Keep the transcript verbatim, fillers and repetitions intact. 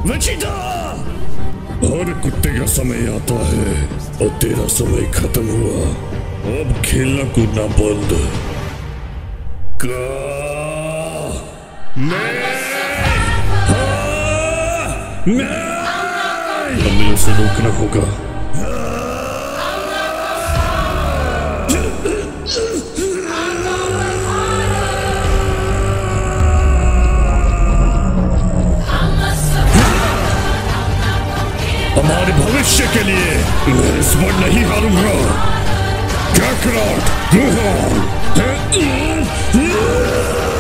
वचिता! हर कुत्ते का समय आता है और तेरा समय खत्म हुआ। अब खेलना कूदना बंद कर। नहीं! हाँ! नहीं! हमें उसे रोकना होगा। हमारे भविष्य के लिए मैं इस बार नहीं हारूंगा। क्या कराट?